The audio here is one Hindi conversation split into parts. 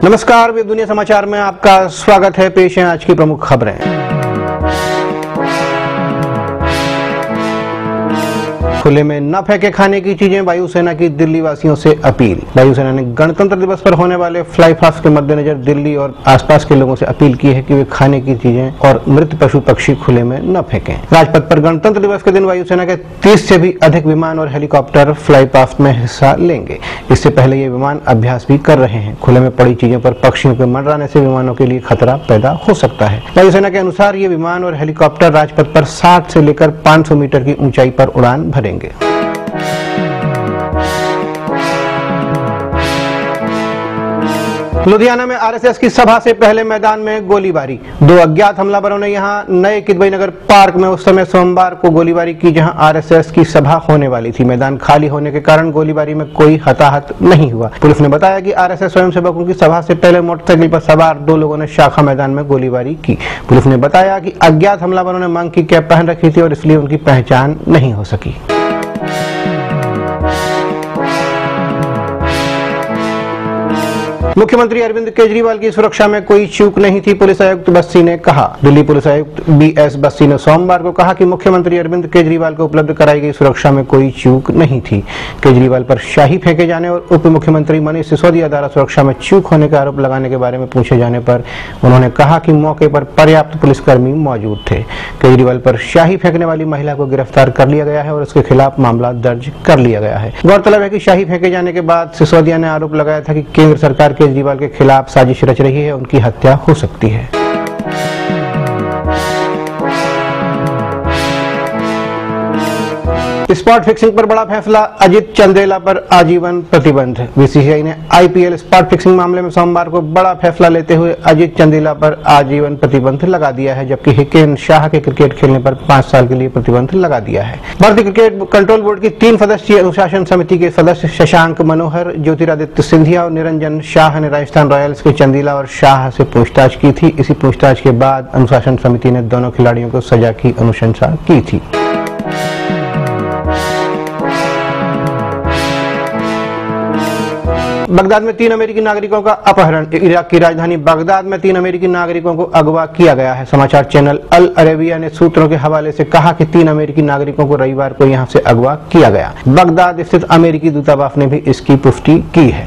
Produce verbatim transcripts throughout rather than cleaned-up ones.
नमस्कार, वेब दुनिया समाचार में आपका स्वागत है। पेश है आज की प्रमुख खबरें। खुले में न फेंके खाने की चीजें, वायुसेना की दिल्ली वासियों से अपील। वायुसेना ने गणतंत्र दिवस पर होने वाले फ्लाई पास्ट के मद्देनजर दिल्ली और आसपास के लोगों से अपील की है कि वे खाने की चीजें और मृत पशु पक्षी खुले में न फेंकें। राजपथ पर गणतंत्र दिवस के दिन वायुसेना के तीस से भी अधिक विमान और हेलीकॉप्टर फ्लाई पास्ट में हिस्सा लेंगे। इससे पहले ये विमान अभ्यास भी कर रहे हैं। खुले में पड़ी चीजों पर पक्षियों के मंडराने से विमानों के लिए खतरा पैदा हो सकता है। वायुसेना के अनुसार ये विमान और हेलीकॉप्टर राजपथ पर साठ से लेकर पाँच सौ मीटर की ऊंचाई पर उड़ान भरेंगे। लुधियाना में आरएसएस की सभा से पहले मैदान में गोलीबारी। दो अज्ञात हमलावरों ने यहां नए किदवई नगर पार्क में उस समय सोमवार को गोलीबारी की जहां आरएसएस की सभा होने वाली थी। मैदान खाली होने के कारण गोलीबारी में कोई हताहत नहीं हुआ। पुलिस ने बताया कि आरएसएस स्वयंसेवकों की सभा से पहले मोटरसाइकिल पर सवार दो लोगों ने शाखा मैदान में गोलीबारी की। पुलिस ने बताया कि अज्ञात हमलावरों ने मंक की कैप पहन रखी थी और इसलिए उनकी पहचान नहीं हो सकी। मुख्यमंत्री अरविंद केजरीवाल की सुरक्षा में कोई चूक नहीं थी, पुलिस आयुक्त बस्सी ने कहा। दिल्ली पुलिस आयुक्त बी एस बस्सी ने सोमवार को कहा कि मुख्यमंत्री अरविंद केजरीवाल को उपलब्ध कराई गई सुरक्षा में कोई चूक नहीं थी। केजरीवाल पर शाही फेंके जाने और उप मुख्यमंत्री मनीष सिसोदिया द्वारा सुरक्षा में चूक होने का आरोप लगाने के बारे में पूछे जाने पर उन्होंने कहा कि मौके पर पर्याप्त पुलिसकर्मी मौजूद थे। केजरीवाल पर शाही फेंकने वाली महिला को गिरफ्तार कर लिया गया है और उसके खिलाफ मामला दर्ज कर लिया गया है। गौरतलब है कि शाही फेंके जाने के बाद सिसोदिया ने आरोप लगाया था कि केंद्र सरकार केजरीवाल के खिलाफ साजिश रच रही है, उनकी हत्या हो सकती है। स्पॉट फिक्सिंग पर बड़ा फैसला, अजित चंदेला पर आजीवन प्रतिबंध। बीसीसीआई ने आईपीएल स्पॉट फिक्सिंग मामले में सोमवार को बड़ा फैसला लेते हुए अजित चंदेला पर आजीवन प्रतिबंध लगा दिया है, जबकि हिकेन शाह के क्रिकेट खेलने पर पांच साल के लिए प्रतिबंध लगा दिया है। भारतीय क्रिकेट कंट्रोल बोर्ड की तीन सदस्यीय अनुशासन समिति के सदस्य शशांक मनोहर, ज्योतिरादित्य सिंधिया और निरंजन शाह ने राजस्थान रॉयल्स के चंदेला और शाह से पूछताछ की थी। इसी पूछताछ के बाद अनुशासन समिति ने दोनों खिलाड़ियों को सजा की अनुशंसा की थी। बगदाद में तीन अमेरिकी नागरिकों का अपहरण। इराक की राजधानी बगदाद में तीन अमेरिकी नागरिकों को अगवा किया गया है। समाचार चैनल अल अरेबिया ने सूत्रों के हवाले से कहा कि तीन अमेरिकी नागरिकों को रविवार को यहां से अगवा किया गया। बगदाद स्थित अमेरिकी दूतावास ने भी इसकी पुष्टि की है।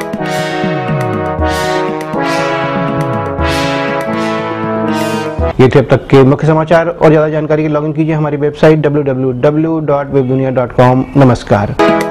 ये थे अब तक के मुख्य समाचार और ज्यादा जानकारी के लॉगिन कीजिए हमारी website W W W dot web Duniya dot com. नमस्कार।